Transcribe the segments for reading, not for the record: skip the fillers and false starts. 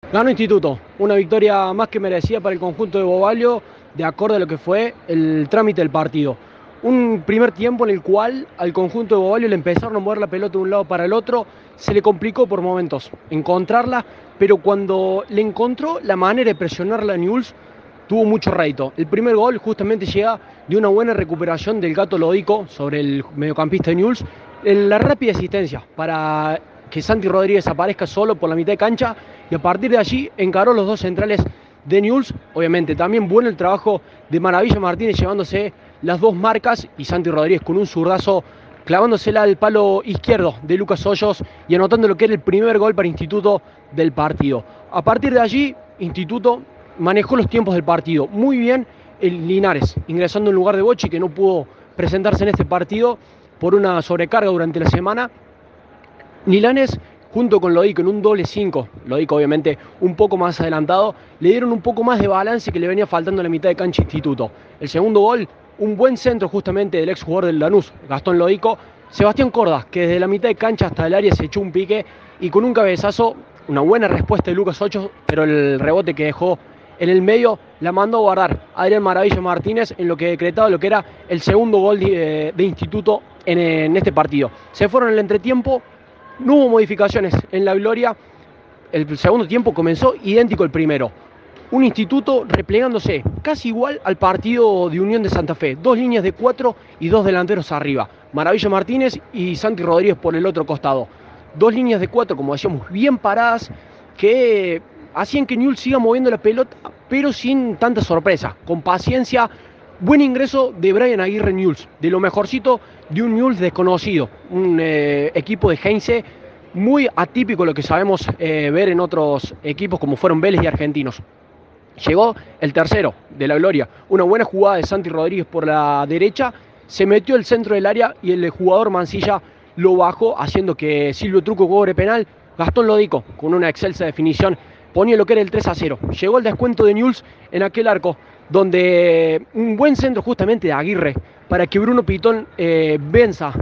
Ganó Instituto, una victoria más que merecida para el conjunto de Bovalio, de acuerdo a lo que fue el trámite del partido. Un primer tiempo en el cual al conjunto de Bovalio le empezaron a mover la pelota de un lado para el otro, se le complicó por momentos encontrarla, pero cuando le encontró la manera de presionarla a Newell's, tuvo mucho rédito. El primer gol justamente llega de una buena recuperación del Gato Lodico sobre el mediocampista de Newell's, en la rápida asistencia para que Santi Rodríguez aparezca solo por la mitad de cancha y a partir de allí encaró los dos centrales de Newell's. Obviamente también bueno el trabajo de Maravilla Martínez llevándose las dos marcas y Santi Rodríguez con un zurdazo clavándosela al palo izquierdo de Lucas Hoyos y anotando lo que era el primer gol para Instituto del partido. A partir de allí, Instituto manejó los tiempos del partido muy bien. El Linares ingresando en lugar de Bocci, que no pudo presentarse en este partido por una sobrecarga durante la semana. Nilanes junto con Lodico en un doble 5, Lodico obviamente un poco más adelantado, le dieron un poco más de balance que le venía faltando en la mitad de cancha Instituto. El segundo gol, un buen centro justamente del ex jugador del Lanús, Gastón Lodico. Sebastián Cordas, que desde la mitad de cancha hasta el área se echó un pique y con un cabezazo, una buena respuesta de Lucas Ocho, pero el rebote que dejó en el medio la mandó a guardar Adrián Maravilla Martínez en lo que decretaba lo que era el segundo gol de Instituto en este partido. Se fueron en el entretiempo. No hubo modificaciones en la Gloria. El segundo tiempo comenzó idéntico al primero. Un Instituto replegándose casi igual al partido de Unión de Santa Fe. Dos líneas de 4 y dos delanteros arriba. Maravilla Martínez y Santi Rodríguez por el otro costado. Dos líneas de 4, como decíamos, bien paradas, que hacían que Newell's siga moviendo la pelota, pero sin tanta sorpresa. Con paciencia, buen ingreso de Brian Aguirre Newell's, de lo mejorcito de un Newell's desconocido, un equipo de Heinze muy atípico lo que sabemos ver en otros equipos como fueron Vélez y Argentinos. Llegó el tercero de la Gloria, una buena jugada de Santi Rodríguez por la derecha, se metió el centro del área y el jugador Mancilla lo bajó haciendo que Silvio Truco cobre penal. Gastón Lodico con una excelsa definición ponía lo que era el 3-0. Llegó el descuento de Newell's en aquel arco donde un buen centro justamente de Aguirre para que Bruno Pitón venza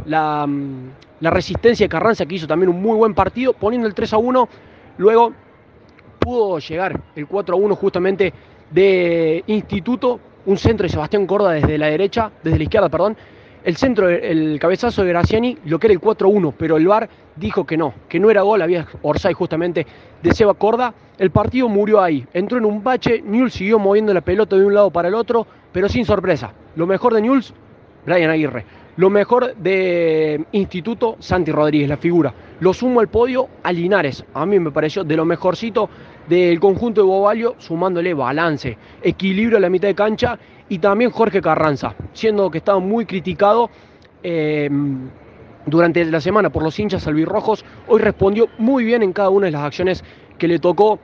la resistencia de Carranza, que hizo también un muy buen partido, poniendo el 3-1. Luego pudo llegar el 4-1 justamente de Instituto, un centro de Sebastián Corda desde la derecha, desde la izquierda, perdón. El centro, el cabezazo de Graciani, lo que era el 4-1, pero el VAR dijo que no era gol, había Orsay justamente de Seba Corda. El partido murió ahí, entró en un bache, Newell's siguió moviendo la pelota de un lado para el otro, pero sin sorpresa. Lo mejor de Newell's, Brian Aguirre. Lo mejor de Instituto, Santi Rodríguez, la figura. Lo sumo al podio a Linares. A mí me pareció de lo mejorcito del conjunto de Bovalio, sumándole balance, equilibrio a la mitad de cancha y también Jorge Carranza, siendo que estaba muy criticado durante la semana por los hinchas albirrojos, hoy respondió muy bien en cada una de las acciones que le tocó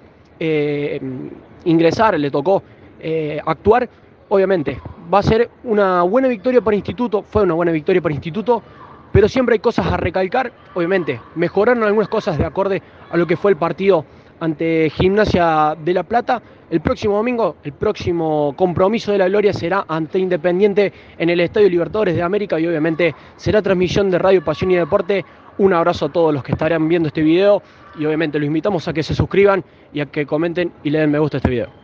ingresar, le tocó actuar. Obviamente, va a ser una buena victoria para Instituto, fue una buena victoria para Instituto, pero siempre hay cosas a recalcar. Obviamente, mejoraron algunas cosas de acorde a lo que fue el partido ante Gimnasia de La Plata. El próximo domingo, el próximo compromiso de la Gloria será ante Independiente en el Estadio Libertadores de América y obviamente será transmisión de Radio Pasión y Deporte. Un abrazo a todos los que estarán viendo este video y obviamente los invitamos a que se suscriban y a que comenten y le den me gusta a este video.